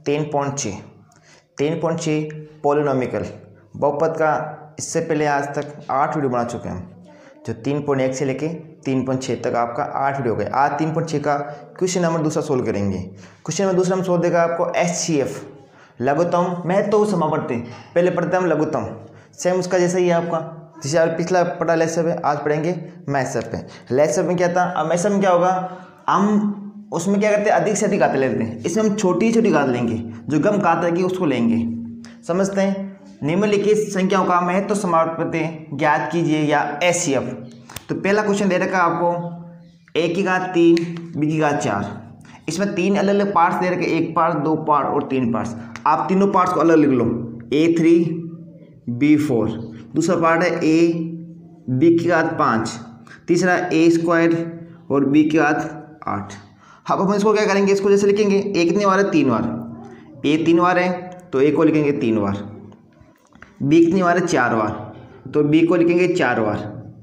3.6 3.6 पॉलिनोमिकल बहुपद का इससे पहले आज तक 8 वीडियो बना चुके हैं हम, जो 3.1 से लेके 3.6 तक आपका 8 वीडियो हो गए। आज 3.6 का क्वेश्चन नंबर दूसरा सोल्व करेंगे। क्वेश्चन नंबर दूसरा हम सोल्व देगा आपको HCF लघुत्तम महत्व समापत्ति। पहले पढ़ते हैं हम लघुत्तम, सेम उसका जैसा ही है आपका, जैसे आप पिछला पढ़ा लेट्सअप है, आज पढ़ेंगे मैथ्सअप पे। लेट्सअप में क्या था, अब मैथ्सअप में क्या होगा, हम उसमें क्या करते हैं अधिक से अधिक घात लेते हैं, इसमें हम छोटी छोटी घात लेंगे, जो कम घात रहेगी उसको लेंगे। समझते हैं। निम्नलिखित संख्याओं का महत्व समापत्ति ज्ञात कीजिए या HCF। तो पहला क्वेश्चन दे रखा है आपको a की घात 3 b की घात 4। इसमें 3 अलग अलग पार्ट्स दे रखे, 1 पार्ट 2 पार्ट और 3 पार्ट्स। आप तीनों पार्ट्स को अलग लिख लो, a3 b4। दूसरा पार्ट है a b की घात 5, तीसरा a² और b की घात 8। अब हम इसको क्या करेंगे, इसको जैसे लिखेंगे a कितनी बार है 3 बार, a 3 बार है तो a को लिखेंगे 3 बार, b कितनी बार है 4 बार तो b को लिखेंगे 4 बार,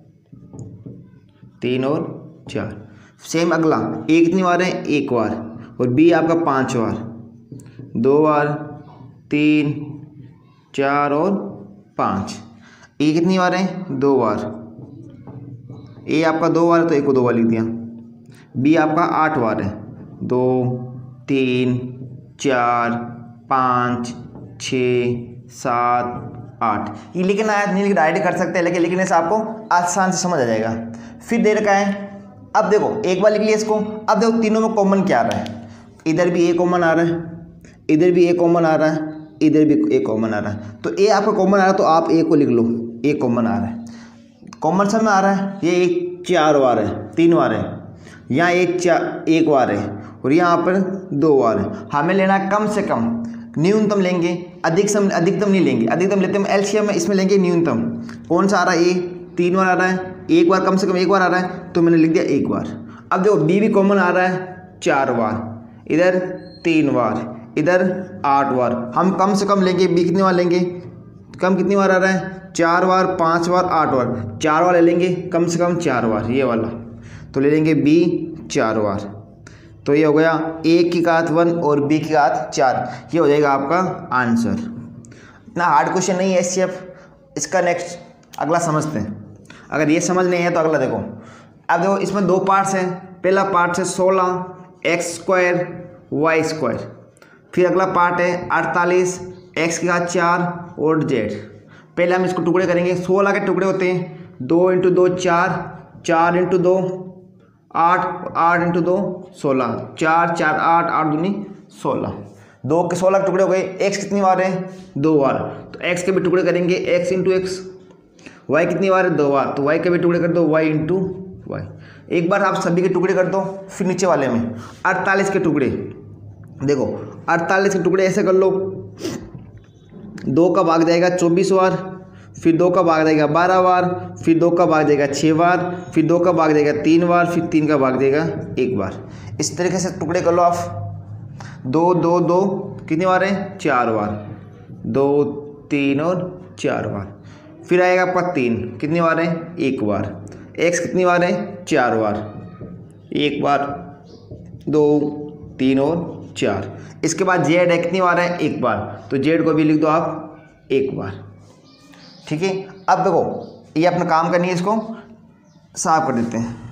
3 और 4। सेम अगला a कितनी बार है 1 बार और b आपका 5 बार, 2 बार 3 4 और 5। a कितनी बार है 2 बार, a आपका 2 बार है तो a को 2 बार लिख दिया। b आपका 8 बार है, 2 3 4 5 6 7 8। ये लिखना है नहीं, डायरेक्ट कर सकते हैं, लेकिन लिखने से आपको आसान से समझ आ जाएगा। फिर दे रखा है, अब देखो एक बार लिख लिया इसको। अब देखो तीनों में कॉमन क्या आ रहा है, इधर भी a कॉमन आ रहा है, इधर भी a कॉमन आ रहा है, इधर भी a कॉमन आ रहा है। तो a आपका कॉमन आ रहा है तो आप a को लिख लो, a कॉमन आ रहा है। कॉमन सब में आ रहा है, ये 4 बार है 3 बार है, यहाँ 1 बार है और यहाँ पर 2 बार है। हमें लेना कम से कम, न्यूनतम लेंगे, अधिकतम नहीं लेंगे। अधिकतम लेते हैं एलसीएम में, इसमें लेंगे न्यूनतम। कौन सा आ रहा है, ए 3 बार आ रहा है, 1 बार कम से कम 1 बार आ रहा है तो मैंने लिख दिया 1 बार। अब देखो बी भी कॉमन आ रहा है 4 बार, इधर 3 बार, इधर 8 बार। हम कम से कम लेंगे, बी कितनी बार लेंगे, कम कितनी बार आ रहा है 4 बार 5 बार 8 बार, 4 बार ले लेंगे कम से कम 4 बार, ये वाला तो ले लेंगे बी 4 बार। तो ये हो गया a की घात 1 और b की घात 4, ये हो जाएगा आपका आंसर। इतना हार्ड क्वेश्चन नहीं है HCF। इसका नेक्स्ट अगला समझते हैं। अगर ये समझ नहीं है तो अगला देखो। अब देखो इसमें 2 पार्ट्स हैं। पहला पार्ट है 16 x² y²। फिर अगला पार्ट है 48 x की घात 4 और z। पहले हम इसको टुकड़े करेंगे। 16 के टुकड़े होते हैं 2 × 2 4, 4 × 2 8, 8 × 2 16, 4 4 8 8 दूनी 16। 2 के 16 के टुकड़े हो गए। x कितनी बार है 2 बार, तो x के भी टुकड़े करेंगे x × x। y कितनी बार है 2 बार, तो y के भी टुकड़े कर दो y × y। एक बार आप सभी के टुकड़े कर दो। फिर नीचे वाले में 48 के टुकड़े, देखो 48 के टुकड़े ऐसे कर लो, 2 का भाग जाएगा 24 बार, फिर 2 का भाग जाएगा 12 बार, फिर 2 का भाग जाएगा 6 बार, फिर 2 का भाग जाएगा 3 बार, फिर 3 का भाग जाएगा 1 बार। इस तरीके से टुकड़े कर लो आप। 2 2 2 कितनी बार है 4 बार, 2 3 और 4 बार। फिर आएगा आपका 3 कितनी बार है 1 बार। x कितनी बार है 4 बार, 1 बार 2 3 और 4। इसके बाद z है कितनी बार है 1 बार, तो z को भी लिख दो आप 1 बार। ठीक है। अब देखो ये अपना काम करनी है, इसको साफ कर देते हैं।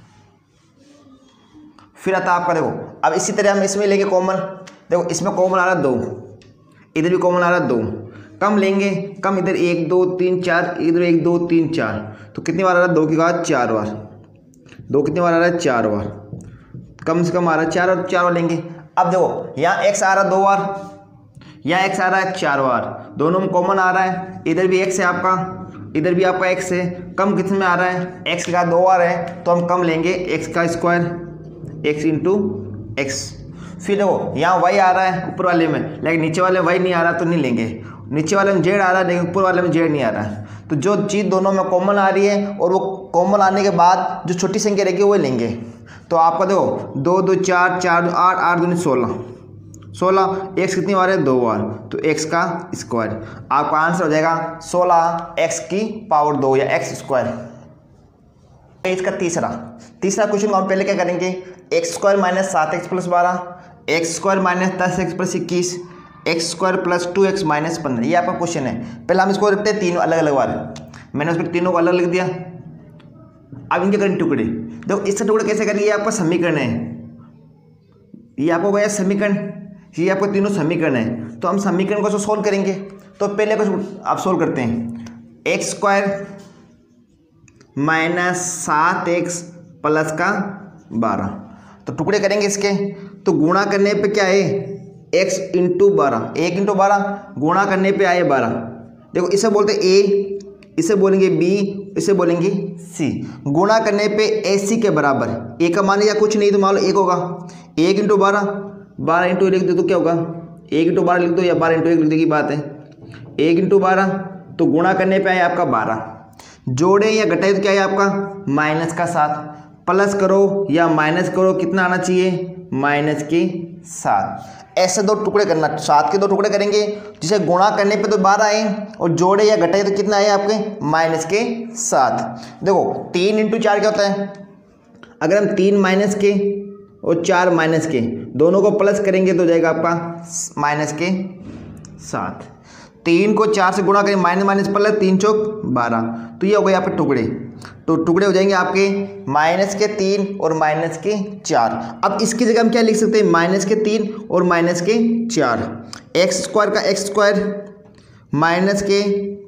फिर आता आपका देखो, अब इसी तरह हम इसमें लेंगे कॉमन। देखो इसमें कॉमन आ रहा है 2, इधर भी कॉमन आ रहा है 2। कम लेंगे, कम इधर 1 2 3 4, इधर 1 2 3 4, तो कितनी बार आ रहा है 2 की घात 4 बार। 2 कितनी बार आ रहा है 4 बार, कम से कम आ रहा है 4 और 4 बार लेंगे। अब देखो यहाँ x आ रहा है 2 बार, यहाँ x आ रहा है 4 बार, दोनों में कॉमन आ रहा है। इधर भी x है आपका, इधर भी आपका x है। कम कितने में आ रहा है, x की घात 2 बार है तो हम कम लेंगे x का स्क्वायर, x × x। फिर देखो यहाँ y आ रहा है ऊपर वाले में, लेकिन नीचे वाले y नहीं आ रहा तो नहीं लेंगे। नीचे वाले में z आ रहा है लेकिन ऊपर वाले में z नहीं आ रहा है। तो जो चीज़ दोनों में कॉमन आ रही है और वो कॉमन आने के बाद जो छोटी संख्या रहेगी वो लेंगे। तो आपका देखो 2 2 4 4 8 8 दूनी 16, 16 x कितनी बार है 2 बार, तो x का स्क्वायर। आपका आंसर हो जाएगा 16 x की पावर 2 या x²। इसका तीसरा क्वेश्चन को हम पहले क्या करेंगे, x² - 7x + 12 x square minus 10x plus 21, x square plus 2x minus 15। ये आपका क्वेश्चन है। पहले हम इसको लिखते हैं तीनों अलग अलग बार, मैंने उसको तीनों को अलग लिख दिया। अब इनके करें टुकड़े। देखो इससे टुकड़े कैसे करेंगे, ये आपका समीकरण है, ये आपको गया समीकरण, ये आपको तीनों समीकरण है। तो हम समीकरण को सोल्व करेंगे। तो पहले कुछ आप सोल्व करते हैं, x square minus 7x plus का 12। तो टुकड़े करेंगे इसके, तो गुणा करने पे क्या है, x इंटू 12, 1 इंटू 12 गुणा करने पे आए 12। देखो इसे बोलते a, इसे बोलेंगे b, इसे बोलेंगे c। गुणा करने पे ac के बराबर, a का मान या कुछ नहीं तो मान लो 1 होगा। 1 इंटू 12, 12 इंटू लिख दो तो क्या होगा, 1 इंटू 12 लिख दो या 12 इंटू 1 लिख दो की बात है। 1 इंटू 12 तो गुणा करने पे आए आपका 12, जोड़े या घटाए तो क्या है आपका माइनस का 7, प्लस करो या माइनस करो कितना आना चाहिए, माइनस के 7। ऐसे दो टुकड़े करना, 7 के 2 टुकड़े करेंगे, जिसे गुणा करने पे तो 12 आए और जोड़े या घटाए तो कितना आए आपके माइनस के 7। देखो 3 इंटू 4 क्या होता है, अगर हम 3 माइनस के और 4 माइनस के दोनों को प्लस करेंगे तो जाएगा आपका माइनस के 7। 3 को 4 से गुणा करें, माइनस माइनस प्लस, 3 चौक 12। तो ये हो गए यहाँ पे टुकड़े। तो टुकड़े हो जाएंगे आपके माइनस के 3 और माइनस के 4। अब इसकी जगह हम क्या लिख सकते हैं, माइनस के 3 और माइनस के 4। एक्स स्क्वायर का एक्स स्क्वायर माइनस के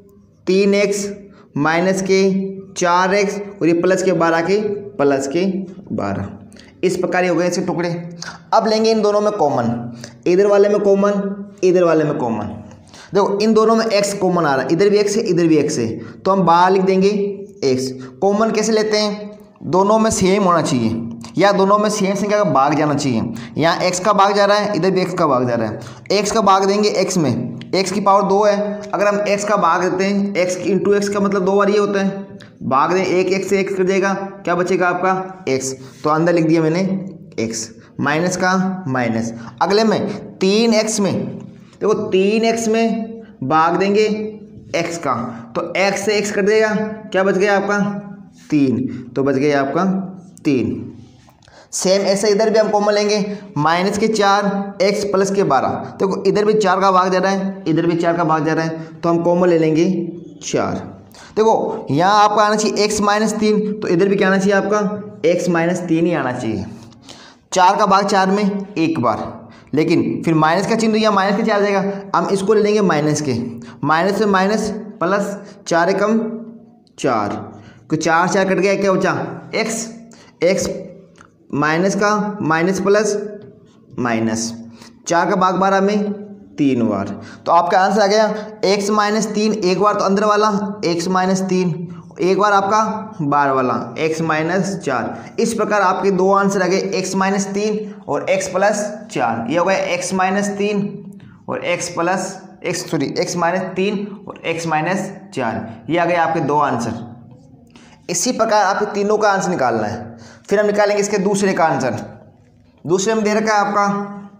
3x माइनस के 4x और ये प्लस के 12 के प्लस के 12। इस प्रकार ये हो गए ऐसे टुकड़े। अब लेंगे इन दोनों में कॉमन, इधर वाले में कॉमन, इधर वाले में कॉमन। देखो इन दोनों में x कॉमन आ रहा है, इधर भी x है इधर भी x है, तो हम बाहर लिख देंगे x। कॉमन कैसे लेते हैं, दोनों में सेम होना चाहिए या दोनों में सेम संख्या का भाग जाना चाहिए। यहाँ x का भाग जा रहा है, इधर भी x का भाग जा रहा है। x का भाग देंगे x में, x की पावर 2 है, अगर हम x का भाग देते हैं x इंटू x का मतलब 2 बार ये होता है, भाग दें 1 x से x कर जाएगा, क्या बचेगा आपका x। तो अंदर लिख दिया मैंने x, माइनस का माइनस। अगले में 3x में, देखो 3x में भाग देंगे x का, तो x से x कर देगा, क्या बच गया आपका 3, तो बच गया आपका 3। सेम ऐसे इधर भी हम कॉमन लेंगे, माइनस के 4x प्लस के 12। देखो इधर भी 4 का भाग जा रहा है, इधर भी 4 का भाग जा रहा है, तो हम कॉमन ले लेंगे 4। देखो यहाँ आपका आना चाहिए x माइनस 3, तो इधर भी क्या आना चाहिए आपका x माइनस 3 ही आना चाहिए। 4 का भाग 4 में एक बार, लेकिन फिर माइनस का चिन्ह तो यहाँ माइनस के 4 जाएगा, हम इसको ले लेंगे माइनस के, माइनस से माइनस प्लस 4 एकम 4, तो 4 4 कट गया, क्या बचा x, x माइनस का माइनस प्लस माइनस, 4 का भाग 12 में 3 बार। तो आपका आंसर आ गया x माइनस 3 एक बार, तो अंदर वाला x माइनस 3 एक बार आपका बार वाला x माइनस 4। इस प्रकार आपके दो आंसर आ गए, x माइनस 3 और x प्लस 4। ये हो गया x माइनस 3 और x माइनस 3 और x माइनस 4। ये आ गए आपके दो आंसर। इसी प्रकार आपके तीनों का आंसर निकालना है। फिर हम निकालेंगे इसके दूसरे का आंसर। दूसरे में दे रखा है आपका,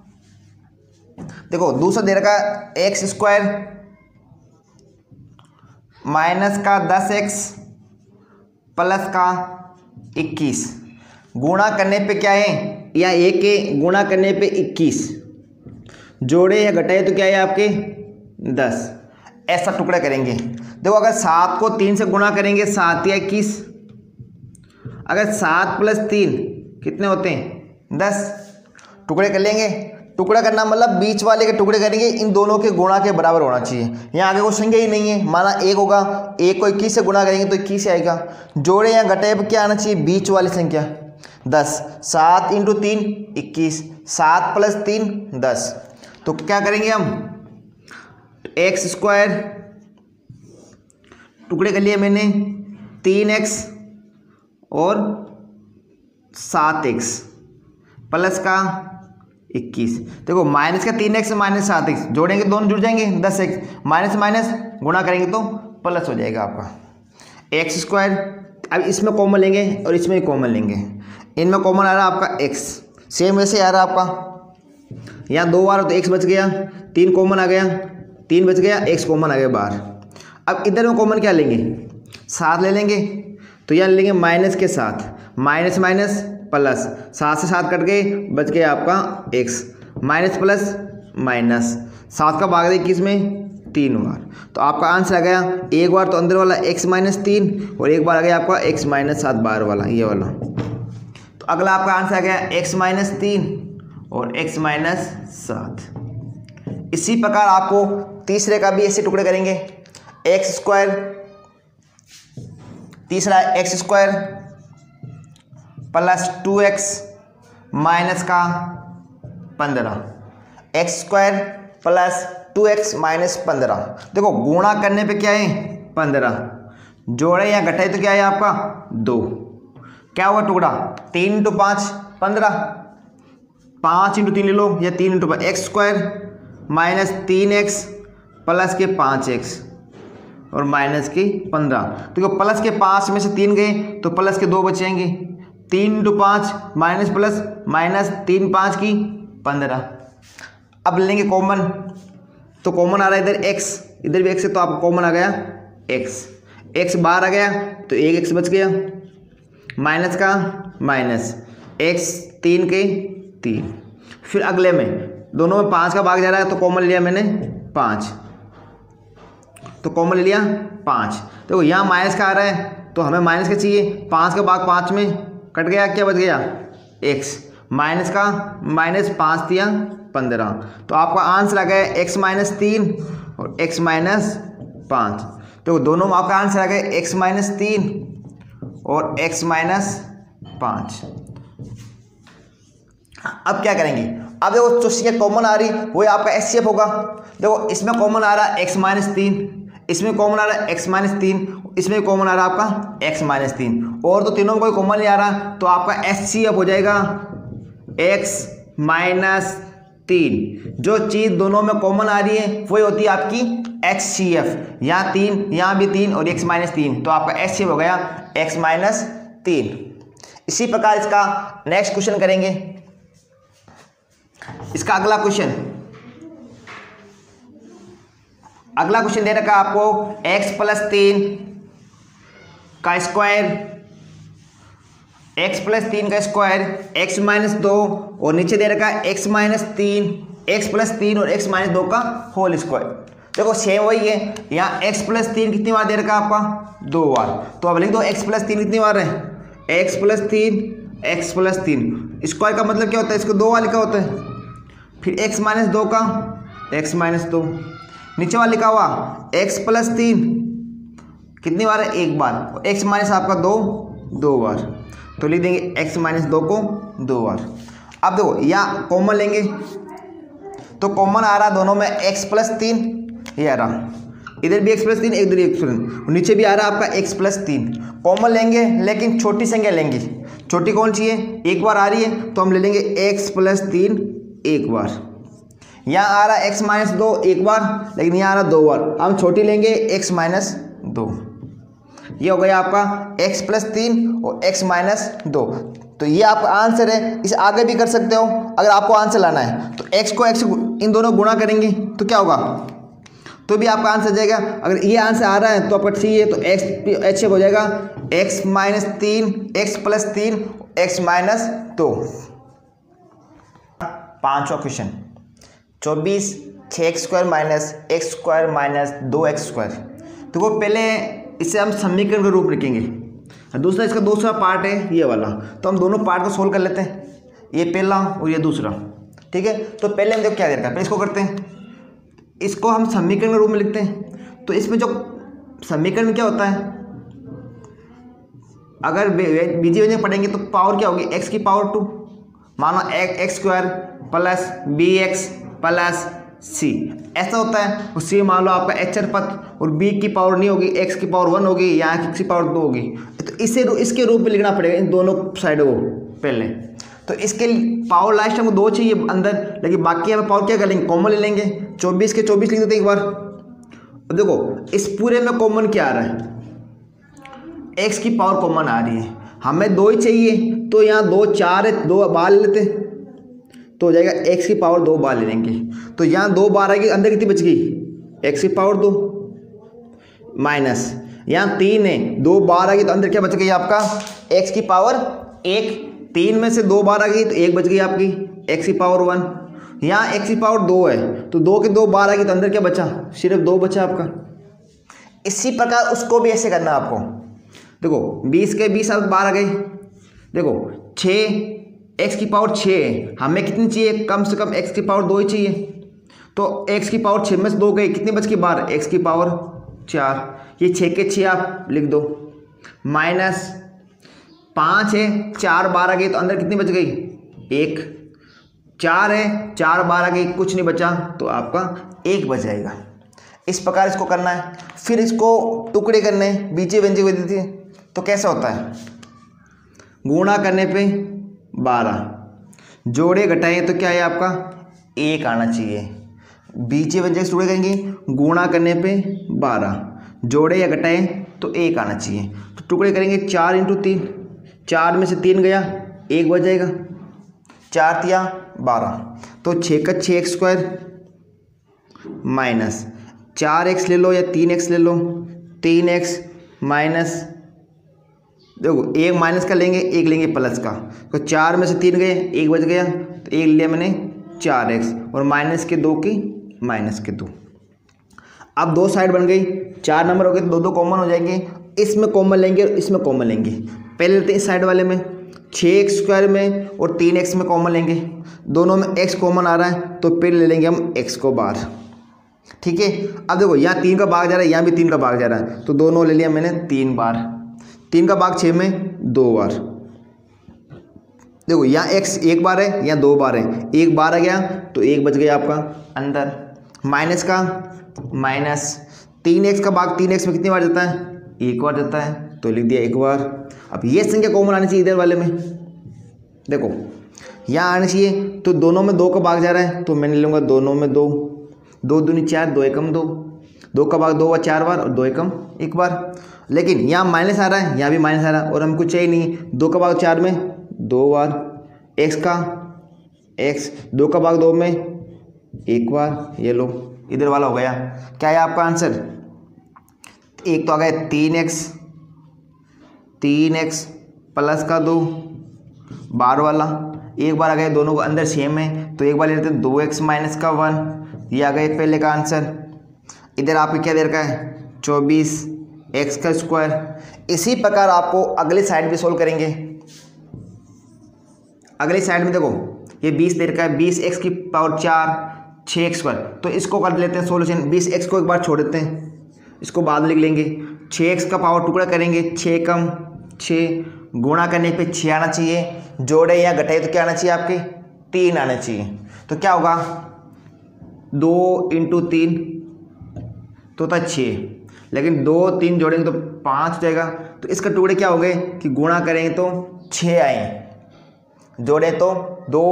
देखो दूसरा दे रखा है एक्स स्क्वायर माइनस का 10x प्लस का 21, गुणा करने पे क्या है, या 1 के गुणा करने पे 21, जोड़े या घटाए तो क्या है आपके 10। ऐसा टुकड़ा करेंगे। देखो अगर 7 को 3 से गुणा करेंगे 7 या 21, अगर 7 प्लस 3 कितने होते हैं 10। टुकड़े कर लेंगे। टुकड़ा करना मतलब बीच वाले के टुकड़े करेंगे, इन दोनों के गुणा के बराबर होना चाहिए। यहाँ आगे कोई संख्या ही नहीं है, माना 1 होगा, 1 को 21 से गुणा करेंगे तो 21 आएगा। जोड़े या घटाए पर क्या आना चाहिए, बीच वाली संख्या 10। 7 इंटू 3 21, 7 प्लस 3 10। तो क्या करेंगे हम, एक्स स्क्वायर टुकड़े कर लिए मैंने 3x और 7x प्लस का 21। देखो माइनस का 3x माइनस 7x जोड़ेंगे दोनों जुड़ जाएंगे 10x, माइनस माइनस गुणा करेंगे तो प्लस हो जाएगा आपका एक्स स्क्वायर। अब इसमें कॉमन लेंगे और इसमें भी कॉमन लेंगे। इनमें कॉमन आ रहा है आपका x, सेम वैसे आ रहा है आपका, यहाँ 2 बार तो x बच गया, 3 कॉमन आ गया, 3 बच गया, x कॉमन आ गया बाहर। अब इधर में कॉमन क्या लेंगे, 7 ले लेंगे, तो यहाँ लेंगे माइनस के 7, माइनस माइनस प्लस, 7 से 7 कट गए, बच गया आपका x। माइनस प्लस माइनस, 7 का भाग किस में 3 बार। तो आपका आंसर आ गया एक बार तो अंदर वाला x माइनस 3 और एक बार आ गया आपका x माइनस 7 बार वाला, ये वाला। तो अगला आपका आंसर आ गया x माइनस 3 और x माइनस 7। इसी प्रकार आपको तीसरे का भी ऐसे टुकड़े करेंगे, एक्स स्क्वायर, तीसरा x square plus 2x minus का 15, x square plus 2x minus 15। देखो गुणा करने पे क्या है 15, जोड़े या घटाए तो क्या है आपका 2, क्या हुआ टुकड़ा 3 × 5 15, 5 × 3 ले लो या 3 × 5, x square minus 3x plus के 5x और माइनस के 15। देखो प्लस के 5 में से 3 गए तो प्लस के 2 बचेंगे, 3 × 5 माइनस प्लस माइनस 3 5 की 15। अब लेंगे कॉमन, तो कॉमन आ रहा है इधर x, इधर भी x है तो आपको कॉमन आ गया x बाहर आ गया तो एक x बच गया, माइनस का माइनस x 3 के 3। फिर अगले में दोनों में 5 का भाग जा रहा है तो कॉमन लिया मैंने 5, तो कॉमन ले लिया 5। देखो यहाँ माइनस का आ रहा है तो हमें माइनस का चाहिए, 5 का भाग 5 में कट गया, क्या बच गया x, माइनस का माइनस 5 दिया 15। तो आपका आंसर आ गया x माइनस 3 और x माइनस 5। तो दोनों में आपका आंसर आ गया x माइनस 3 और x माइनस 5। अब क्या करेंगे, अब देखो जो चीज़ कॉमन आ रही वो आपका एचसीएफ होगा। देखो इसमें कॉमन आ रहा है x माइनस 3, इसमें कॉमन आ रहा है x माइनस 3, इसमें कॉमन आ रहा है आपका x माइनस 3, और तो तीनों में कोई कॉमन नहीं आ रहा तो आपका एचसीएफ हो जाएगा x माइनस 3। जो चीज़ दोनों में कॉमन आ रही है वही होती है आपकी एचसीएफ, यहाँ 3 यहाँ भी 3 और x माइनस 3, तो आपका एचसीएफ हो गया x माइनस 3। इसी प्रकार इसका नेक्स्ट क्वेश्चन करेंगे। इसका अगला क्वेश्चन दे रखा आपको x प्लस 3 का स्क्वायर, x प्लस 3 का स्क्वायर x माइनस 2 और नीचे दे रखा है x माइनस 3, x प्लस 3 और x माइनस 2 का होल स्क्वायर। देखो सेम वही है, यहाँ x प्लस 3 कितनी बार दे रखा है आपका 2 बार, तो अब लिख दो x प्लस 3 कितनी बार है, x plus 3 x plus 3। Square का मतलब क्या होता है, इसको 2 बार लिखा होता है। फिर x माइनस 2 का x माइनस 2, नीचे वाला लिखा हुआ x प्लस 3 कितनी बार है 1 बार, और x माइनस आपका 2 बार, तो लिख देंगे x माइनस 2 को 2 बार। अब देखो यहाँ कॉमन लेंगे तो कॉमन आ रहा दोनों में x प्लस 3, ये आ रहा इधर भी x प्लस 3 इधर भी x प्लस 3, नीचे भी आ रहा आपका x प्लस 3। कॉमन लेंगे लेकिन छोटी संख्या लेंगे, छोटी कौन चाहिए, 1 बार आ रही है तो हम ले लेंगे x प्लस 3 1 बार। यहाँ आ रहा है x माइनस 2 1 बार, लेकिन यहाँ आ रहा 2 बार, हम छोटी लेंगे x माइनस 2। ये हो गया आपका x प्लस 3 और x माइनस 2। तो ये आपका आंसर है। इसे आगे भी कर सकते हो अगर आपको आंसर लाना है, तो x को x इन दोनों गुणा करेंगे तो क्या होगा, तो भी आपका आंसर जाएगा। अगर ये आंसर आ रहा है तो आपका ठीक है, तो x हो जाएगा x minus 3 x plus 3 x minus 2। पांचवा question 24 6x square minus x square minus 2x square. देखो पहले इसे हम समीकरण का रूप लिखेंगे, दूसरा इसका दूसरा पार्ट है ये वाला, तो हम दोनों पार्ट को सोल्व कर लेते हैं, ये पहला और ये दूसरा। ठीक है, तो पहले हम देखो क्या करते हैं, पहले इसको करते हैं, इसको हम समीकरण के रूप में लिखते हैं। तो इसमें जो समीकरण में क्या होता है, अगर बीजी वजह पढ़ेंगे तो पावर क्या होगी, x की पावर 2, मानो x square plus b x plus c, ऐसा होता है। उससे मान लो आपका अक्षर पद और b की पावर नहीं होगी, x की पावर 1 होगी, यहाँ x की पावर 2 होगी, तो इसे इसके रूप में लिखना पड़ेगा इन दोनों साइडों को पहले। तो इसके पावर लास्ट हमको 2 चाहिए अंदर, लेकिन बाकी हमें पावर क्या कर लेंगे, कॉमन ले लेंगे। 24 के 24 लिख देते एक बार। अब देखो इस पूरे में कॉमन क्या आ रहा है, x की पावर कॉमन आ रही है, हमें 2 ही चाहिए, तो यहाँ 2 4 है, 2 बार ले लेते तो हो जाएगा x की पावर 2 बार ले लेंगे। तो यहाँ 2 बार आएगी, अंदर कितनी बच गई, x की पावर 2 माइनस यहाँ 3 है, 2 बार आ गई तो अंदर क्या बच गई आपका x की पावर 1, 3 में से 2 बार आ गई तो 1 बच गई आपकी x की पावर 1। यहाँ x की पावर 2 है तो 2 के 2 12 की, तो अंदर क्या बचा, सिर्फ 2 बचा आपका। इसी प्रकार उसको भी ऐसे करना आपको। देखो 20 के 20 अब 12 गए। देखो 6 x की पावर 6 है, हमें कितनी चाहिए, कम से कम x की पावर 2 ही चाहिए। तो x की पावर 6 में से 2 गई, कितनी बच गई 12, x की पावर 4। ये 6 के 6 आप लिख दो, माइनस 5 है, 4 12 गई, तो अंदर कितनी बच गई 1, 4 है, 4 12 गई, कुछ नहीं बचा, तो आपका 1 बच जाएगा। इस प्रकार इसको करना है। फिर इसको टुकड़े करने हैं, बीचे व्यंजक हुए देती है, तो कैसा होता है, गुणा करने पे 12, जोड़े घटाए तो क्या है आपका 1 आना चाहिए। बीचे व्यंजक टुकड़े करेंगे, गुणा करने पे 12, जोड़े या घटाए तो 1 आना चाहिए। तो टुकड़े करेंगे 4 × 3, 4 में से 3 गया, 1 बच जाएगा, 4 तिया 12, तो 6 का 6x² माइनस 4x ले लो या 3x ले लो, 3x माइनस, देखो 1 माइनस का लेंगे, 1 लेंगे प्लस का, तो 4 में से 3 गए, 1 बच गया, तो 1 लिया मैंने 4x, और माइनस के 2 की माइनस के 2। अब 2 साइड बन गई, 4 नंबर हो गए, तो 2 कॉमन हो जाएंगे, इसमें कॉमन लेंगे और इसमें कॉमन लेंगे। पहले लेते हैं इस साइड वाले में, 6x² में और 3x में कॉमन लेंगे, दोनों में x कॉमन आ रहा है, तो फिर ले लेंगे हम x को बाहर। ठीक है, अब देखो यहाँ 3 का भाग जा रहा है, यहाँ भी 3 का भाग जा रहा है, तो दोनों ले लिया मैंने 3 बार, 3 का भाग 6 में 2 बार। देखो यहाँ x 1 बार है, यहाँ 2 बार है, 1 बार आ गया तो 1 बच गया आपका अंदर, माइनस का माइनस, 3x का भाग 3x में कितनी बार जाता है, 1 बार जाता है, तो लिख दिया 1 बार। अब ये संख्या कॉमन आनी चाहिए इधर वाले में, देखो यहाँ आनी चाहिए, तो दोनों में 2 का भाग जा रहा है, तो मैंने लूँगा दोनों में 2, 2 दूनी 4, 2 एकम 2, 2 का भाग 2 बार 4 बार और 2 एकम 1 बार। लेकिन यहाँ माइनस आ रहा है, यहाँ भी माइनस आ रहा है, और हमको चाहिए नहीं, 2 का भाग 4 में 2 बार, x का x, 2 का भाग 2 में 1 बार, ये लो इधर वाला हो गया। क्या है आपका आंसर, एक तो आ गया 3x प्लस का 2 बार वाला, 1 बार आ गया, दोनों को अंदर सेम है, तो एक बार ले लेते हैं 2x माइनस का 1, ये आ गया पहले का आंसर। इधर आपको क्या दे रखा है 24x²। इसी प्रकार आपको अगली साइड भी सोल्व करेंगे। अगली साइड में देखो ये 20 दे रखा है, 20x की पावर 4 6x², तो इसको कर लेते हैं सोल्यूशन। 20x को एक बार छोड़ देते हैं, इसको बाद में लिख लेंगे। 6x का पावर टुकड़ा करेंगे, 6 कम 6, गुणा करने पे 6 आना चाहिए, जोड़े या घटाए तो क्या आना चाहिए आपके 3 आना चाहिए। तो क्या होगा 2 × 3 तो था 6, लेकिन 2 3 जोड़ेंगे तो 5 जाएगा, तो इसके टुकड़े क्या हो गए कि गुणा करेंगे तो 6 आए, जोड़े तो 2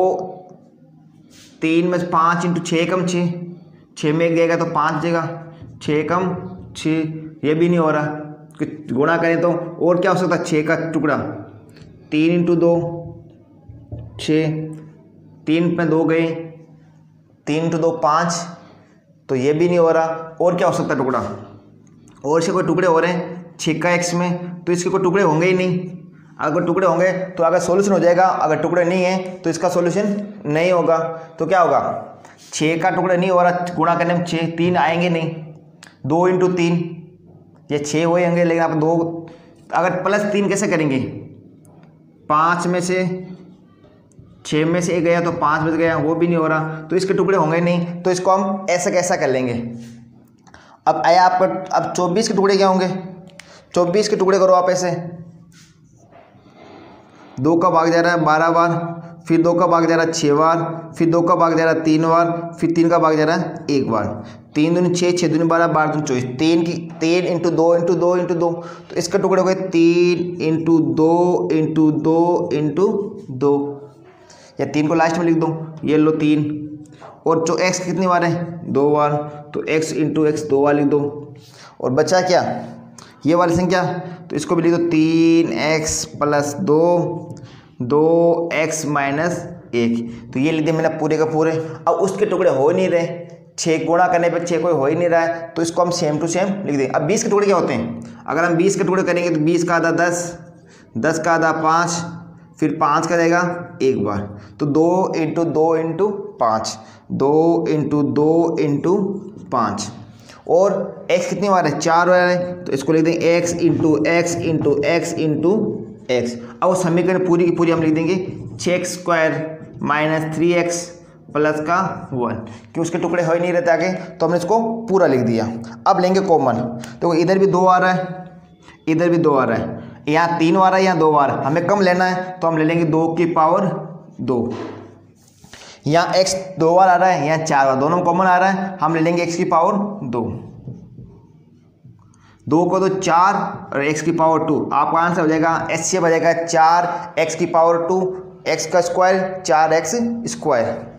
3 में 5 × 6 कम 6, 6 में 1 जाएगा तो 5 जाएगा, 6 कम 6, ये भी नहीं हो रहा, गुणा करें तो और क्या हो सकता है 6 का टुकड़ा 3 × 2 6, 3 में 2 गए, 3 × 2 5, तो ये भी नहीं हो रहा। और क्या हो सकता है टुकड़ा, और इसके कोई टुकड़े हो रहे हैं 6 का x में, तो इसके कोई टुकड़े होंगे ही नहीं। अगर टुकड़े होंगे तो अगर सॉल्यूशन हो जाएगा, अगर टुकड़े नहीं है तो इसका सॉल्यूशन नहीं होगा। तो क्या होगा 6 का टुकड़ा नहीं हो रहा, गुणा करने में 6 3 आएंगे नहीं, 2 × 3 ये 6 होंगे, लेकिन आप 2 अगर प्लस 3 कैसे करेंगे, 5 में से 6 में से 1 गया तो 5 बच गया, वो भी नहीं हो रहा, तो इसके टुकड़े होंगे नहीं, तो इसको हम ऐसा कैसा कर लेंगे। अब आया आपका, अब 24 के टुकड़े क्या होंगे, 24 के टुकड़े करो आप ऐसे, 2 का भाग जा रहा है 12 बार, फिर 2 का भाग जा रहा है 6 बार, फिर 2 का भाग जा रहा है 3 बार, फिर 3 का भाग जा रहा है 1 बार, 3 दूनी 6, 6 दूनी 12, 12 दूनी 24, 3 × 2 × 2 × 2, तो इसके टुकड़े हो गए 3 × 2 × 2 × 2, या 3 को लास्ट में लिख दो, ये लो 3, और जो x कितनी बार है 2 बार, तो x × x 2 बार लिख दो, और बचा क्या ये वाली संख्या, तो इसको भी लिख दो 3x + 2x - 1, तो ये लिख दिया मैंने पूरे का पूरे। अब उसके टुकड़े हो ही नहीं रहे, 6 गुणा करने पे 6 कोई हो ही नहीं रहा है, तो इसको हम सेम टू सेम लिख दें। अब 20 के टुकड़े क्या होते हैं, अगर हम 20 के टुकड़े करेंगे तो 20 का आधा 10, 10 का आधा 5, फिर 5 का जाएगा एक बार, तो 2 इंटू 2 इंटू 5, 2 इंटू 2 इंटू 5। और x कितनी बार है, 4 बार है, तो इसको लिख देंगे x into x into x into x. अब वो समीकरण पूरी की पूरी हम लिख देंगे 6x² माइनस 3x प्लस का 1, कि उसके टुकड़े हो ही नहीं रहते आगे, तो हमने इसको पूरा लिख दिया। अब लेंगे कॉमन, तो इधर भी 2 आ रहा है, इधर भी 2 आ रहा है, यहाँ 3 आ रहा है, यहाँ 2 आ रहा है, हमें कम लेना है तो हम ले लेंगे 2 की पावर 2। यहाँ x 2 बार आ रहा है, यहाँ 4 बार, दोनों कॉमन आ रहा है, हम ले लेंगे x की पावर 2। 2 को तो 4 और x की पावर 2, आपका आंसर हो जाएगा एच से बजेगा 4x की पावर 2, x का स्क्वायर 4x स्क्वायर।